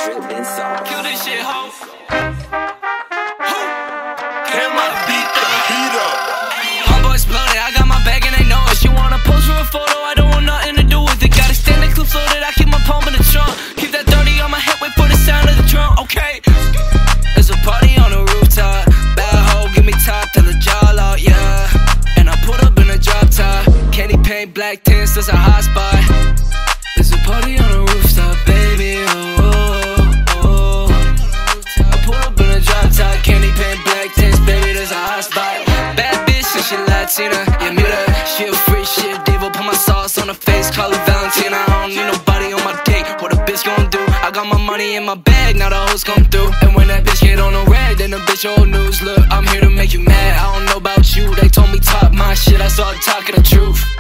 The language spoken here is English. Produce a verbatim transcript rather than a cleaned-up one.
BrxkenBxy. Kill this shit, ho. Ho. Damn, I beat the heat up. Homeboy exploded, I got my bag and they know it. She wanna pose for a photo, I don't want nothing to do with it. Got extended clips loaded, I keep my palm in the trunk. Keep that thirty on my hip, wait for the sound of the drum. Okay. There's a party on the rooftop. Bad hoe, give me top till the jaw out, yeah. And I put up in a drop top. Candy paint, black tints, there's a hot spot. There's a party on the rooftop, baby, oh, oh, oh. I pull up in a drop top, candy paint, black tints, baby, there's a hot spot. Bad bitch, and she Latina, yeah, mute her. She a free shit diva, put my sauce on her face, call her Valentina. I don't need nobody on my dick, what a bitch gon' do? I got my money in my bag, now the hoes come through. And when that bitch get on the rag, then the bitch old news. Look, I'm here to make you mad, I don't know about you. They told me talk my shit, I started talking the truth.